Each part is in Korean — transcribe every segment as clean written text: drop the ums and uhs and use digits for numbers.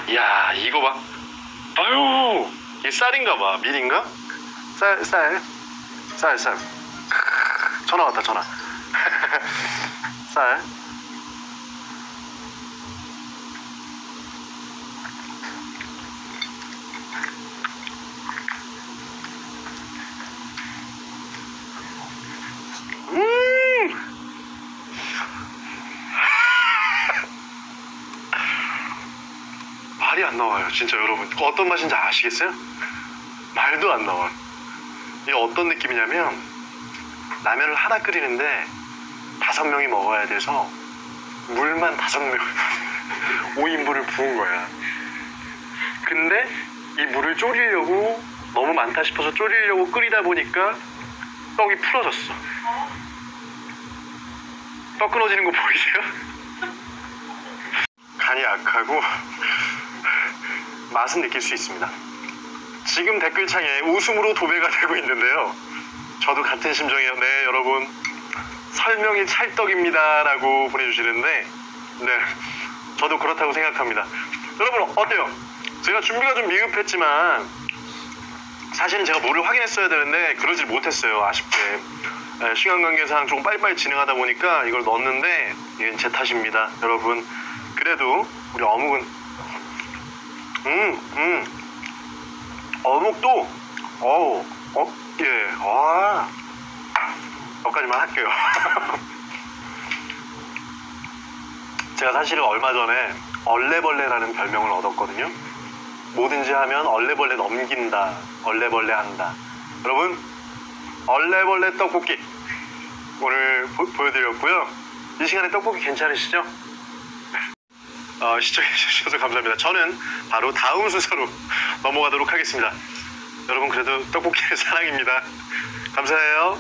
야, 이거 봐. 아유, 이게 쌀인가 봐. 밀인가? 쌀. 전화 왔다, 전화. 쌀. 말이 안 나와요, 진짜 여러분. 어떤 맛인지 아시겠어요? 말도 안 나와. 이게 어떤 느낌이냐면, 라면을 하나 끓이는데 5명이 먹어야 돼서 물만 5명 5인분을 부은 거야. 근데 이 물을 졸이려고, 너무 많다 싶어서 졸이려고 끓이다 보니까 떡이 풀어졌어. 떡 끊어지는 거 보이세요? 간이 약하고 맛은 느낄 수 있습니다. 지금 댓글창에 웃음으로 도배가 되고 있는데요, 저도 같은 심정이에요. 네, 여러분, 설명이 찰떡입니다 라고 보내주시는데, 네, 저도 그렇다고 생각합니다. 여러분 어때요? 제가 준비가 좀 미흡했지만 사실은 제가 뭐를 확인했어야 되는데 그러질 못했어요, 아쉽게. 시간 관계상 조금 빨리빨리 진행하다 보니까 이걸 넣었는데 이건 제 탓입니다, 여러분. 그래도 우리 어묵은 어묵도 여기까지만 할게요. 제가 사실은 얼마 전에 얼레벌레라는 별명을 얻었거든요. 뭐든지 하면 얼레벌레 넘긴다, 얼레벌레 한다. 여러분, 얼레벌레 떡볶이 오늘 보여드렸고요. 이 시간에 떡볶이 괜찮으시죠? 시청해주셔서 감사합니다. 저는 바로 다음 순서로 넘어가도록 하겠습니다. 여러분, 그래도 떡볶이는 사랑입니다. 감사해요.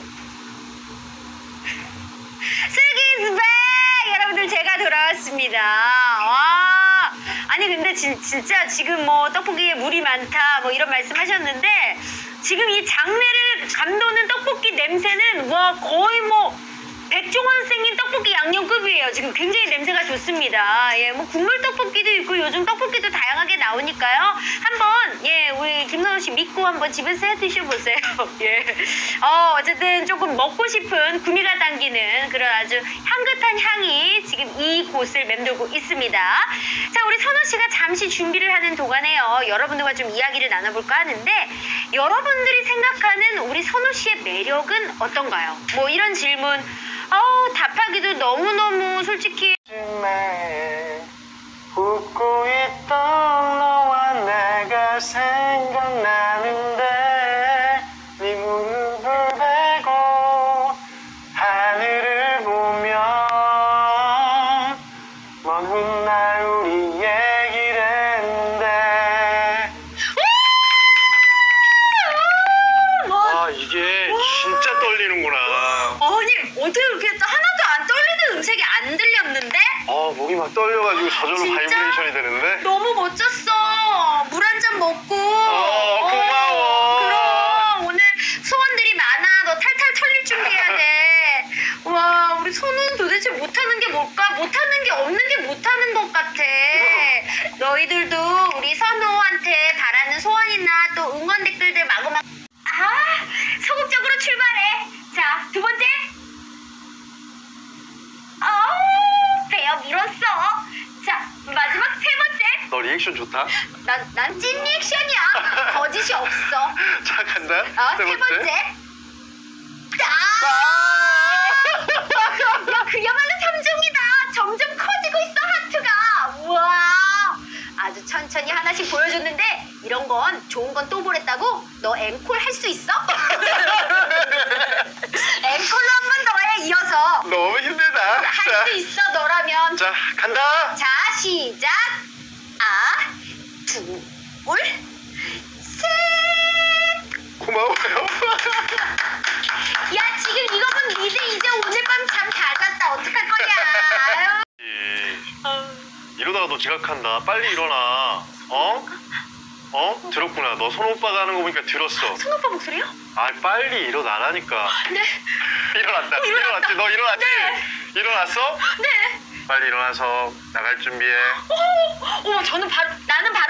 슬기스백! 여러분들, 제가 돌아왔습니다. 와, 아니 근데 진짜 지금 뭐 떡볶이에 물이 많다 뭐 이런 말씀 하셨는데, 지금 이 장내를 감도는 떡볶이 냄새는 와, 거의 뭐 백종원 선생님 떡볶이 양념급이에요. 지금 굉장히 냄새가 좋습니다. 예, 뭐 국물 떡볶이도 있고 요즘 떡볶이도 다양하게 나오니까요. 한번, 예, 우리 김선호 씨 믿고 한번 집에서 해 드셔보세요. 예. 어쨌든 조금 먹고 싶은 구미가 당기는 그런 아주 향긋한 향이 지금 이곳을 맴돌고 있습니다. 자, 우리 선호 씨가 잠시 준비를 하는 동안에요, 여러분들과 좀 이야기를 나눠볼까 하는데, 여러분들이 생각하는 우리 선호 씨의 매력은 어떤가요? 뭐 이런 질문, 답하기도 너무너무 솔직히 웃고 있던 너와 내가 생각나는데, 네 무릎을 베고 하늘을 보며 먼 훗날 우리 얘기를 했는데. 이게 진짜 떨리는구나. 아니, 어떻게 이렇게 하나도 안 떨리는 음색이 안 들렸는데? 목이 막 떨려가지고 저절로 진짜? 바이브레이션이 되는데. 너무 멋졌어. 물 한 잔 먹고. 고마워. 그럼 오늘 소원들이 많아. 너 탈탈 털릴 준비해야 돼. 와, 우리 선우는 도대체 못하는 게 뭘까? 못하는 게 없는 게 못하는 것 같아. 너희들도 우리 선우한테 바라는 소원이나 또 응원 댓글들 마구마구 소극적으로 출발해. 자, 두 번째. 배어 밀었어. 자, 마지막 세 번째. 너 리액션 좋다. 난 찐 리액션이야. 거짓이 없어. 자, 간다. 세 번째. 야, 그야말로 삼중이다. 점점 커지고 있어, 하트가. 우와. 아주 천천히 하나씩 보여줬는데, 이런 건 좋은 건 또 보랬다고? 너 앵콜 할 수 있어? 앵콜로 한 번 더 해, 이어서. 너무 힘들다. 할 수 있어, 너라면. 자, 간다. 자, 시작. 둘, 셋. 고마워요. 야, 지금 이거면 니들 이제 오늘 밤 잠 다 잤다. 어떡할 거냐. 이러다가 너 지각한다. 빨리 일어나. 들었구나. 너 선호 오빠가 하는 거 보니까 들었어. 선우 오빠 목소리요? 빨리 일어나라니까. 네. 일어났다. 일어났지? 너 일어났지? 네. 일어났어? 네. 빨리 일어나서 나갈 준비해. 나는 바로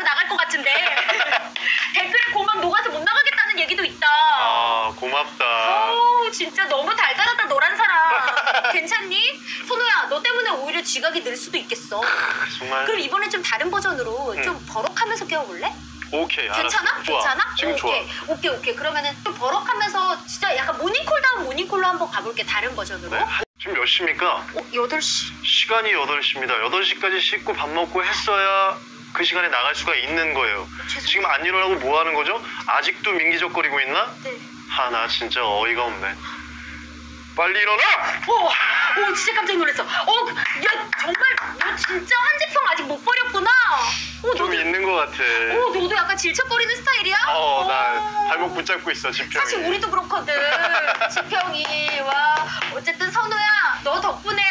진짜 너무 달달하다 너란 사람. 괜찮니? 선우야 너 때문에 오히려 지각이 늘 수도 있겠어. 정말. 그럼 이번에 좀 다른 버전으로 좀 버럭하면서 깨워볼래? 오케이, 알았어. 괜찮아? 좋아. 괜찮아? 지금 오케이. 좋아. 오케이. 그러면은 좀 버럭하면서 진짜 약간 모닝콜 다운 모닝콜로 한번 가볼게. 다른 버전으로. 네. 지금 몇 시입니까? 8시. 시간이 8시입니다. 8시까지 씻고 밥 먹고 했어야 그 시간에 나갈 수가 있는 거예요. 죄송해요. 지금 안 일어나고 뭐 하는 거죠? 아직도 민기적거리고 있나? 네. 나 진짜 어이가 없네. 빨리 일어나! 오, 진짜 깜짝 놀랐어. 야, 정말 너 진짜 한지평 아직 못 버렸구나. 좀 너도, 있는 것 같아. 너도 약간 질척거리는 스타일이야? 나 발목 붙잡고 있어, 지평이. 사실 우리도 그렇거든. 지평이. 와, 어쨌든 선우야, 너 덕분에